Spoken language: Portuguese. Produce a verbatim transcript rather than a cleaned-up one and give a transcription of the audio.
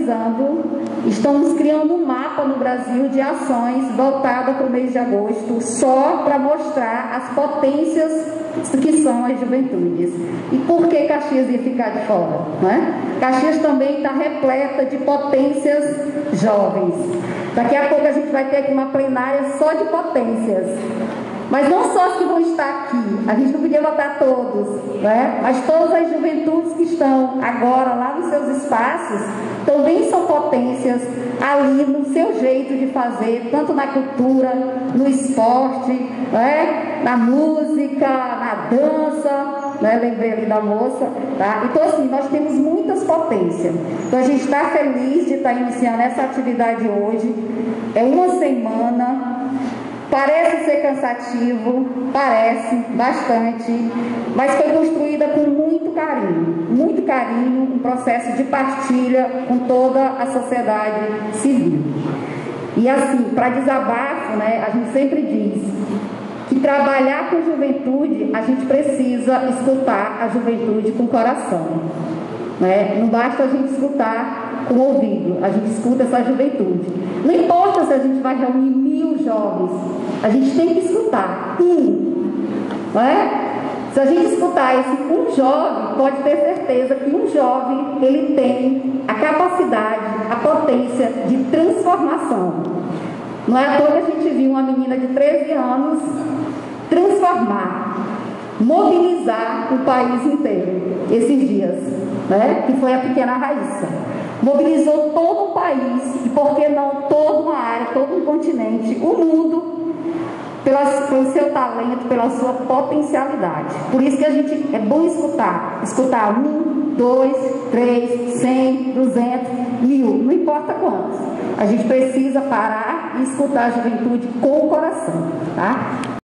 organizando, estamos criando um mapa no Brasil de ações voltadas para o mês de agosto, só para mostrar as potências que são as juventudes. E por que Caxias ia ficar de fora? Não é? Caxias também está repleta de potências jovens. Daqui a pouco a gente vai ter aqui uma plenária só de potências. Mas não só os que vão estar aqui, a gente não podia botar todos, né? Mas todas as juventudes que estão agora lá nos seus espaços também são potências ali no seu jeito de fazer, tanto na cultura, no esporte, né? Na música, na dança, né? Lembrei ali da moça, tá? Então assim, nós temos muitas potências. Então a gente está feliz de estar iniciando essa atividade hoje. É uma semana. Parece ser cansativo, parece, bastante, mas foi construída com muito carinho, muito carinho, um processo de partilha com toda a sociedade civil. E assim, para desabafo, né, a gente sempre diz que trabalhar com juventude, a gente precisa escutar a juventude com o coração. Né? Não basta a gente escutar com o ouvido, a gente escuta essa juventude. Não importa se a gente vai reunir mil jovens, a gente tem que escutar um. Não é? Se a gente escutar esse um jovem, pode ter certeza que um jovem ele tem a capacidade, a potência de transformação. Não é à toa que a gente viu uma menina de treze anos transformar, mobilizar o país inteiro esses dias, né? Que foi a pequena Raíssa. Mobilizou todo um país e, por que não, toda uma área, todo um continente, o mundo, pelas, pelo seu talento, pela sua potencialidade. Por isso que a gente é bom escutar, escutar um, dois, três, cem, duzentos, mil, não importa quantos. A gente precisa parar e escutar a juventude com o coração, tá?